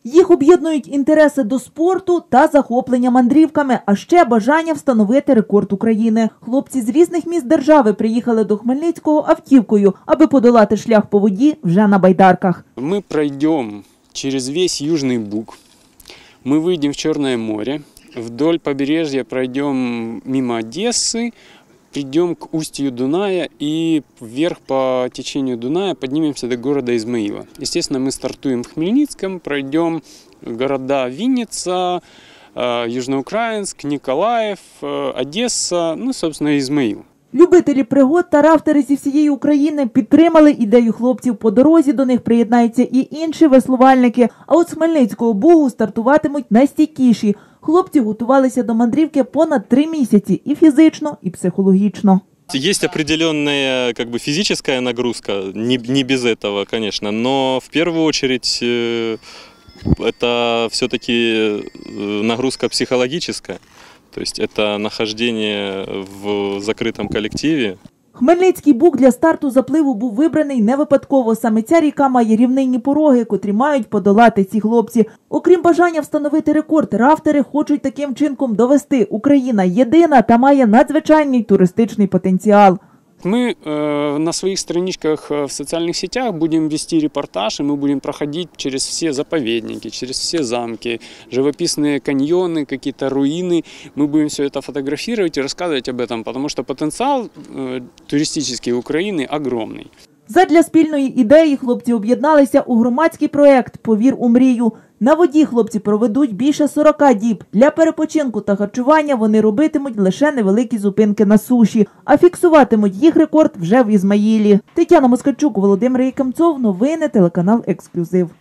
Їх об'єднують інтереси до спорту та захоплення мандрівками, а ще бажання встановити рекорд України. Хлопці з різних міст держави приїхали до Хмельницького автівкою, аби подолати шлях по воді вже на байдарках. Ми пройдемо через весь Южний Буг, ми вийдемо в Чорне море, вдоль побережья пройдем мимо Одессы, придем к устью Дуная и вверх по течению Дуная поднимемся до города Измаила. Естественно, мы стартуем в Хмельницком, пройдем города Винница, Южноукраинск, Николаев, Одесса, ну, собственно, Измаил. Любителі пригод та рафтери зі всієї України підтримали ідею хлопців. По дорозі до них приєднаються і інші веслувальники. А от з Хмельницького Бугу стартуватимуть найстійкіші. Хлопці готувалися до мандрівки понад 3 місяці і фізично, і психологічно. Есть определенная физическая нагрузка, не без этого, конечно, но в первую очередь это все-таки нагрузка психологическая. То есть это нахождение в закрытом коллективе. Хмельницький Буг для старту запливу був вибраний не випадково. Саме ця ріка має рівнинні пороги, котрі мають подолати ці хлопці. Окрім бажання встановити рекорд, рафтери хочуть таким чинком довести: Україна єдина та має надзвичайний туристичний потенціал. Мы на своих страничках в социальных сетях будем вести репортаж, и мы будем проходить через все заповедники, через все замки, живописные каньоны, какие-то руины. Мы будем все это фотографировать и рассказывать об этом, потому что потенциал туристический Украины огромный. Задля спільної ідеї хлопці об'єдналися у громадський проєкт «Повір у мрію». На воді хлопці проведуть більше 40 діб. Для перепочинку та харчування вони робитимуть лише невеликі зупинки на суші, а фіксуватимуть їх рекорд вже в Ізмаїлі. Тетяна Москальчук, Володимир Якимцов, новини, телеканал «Ексклюзив».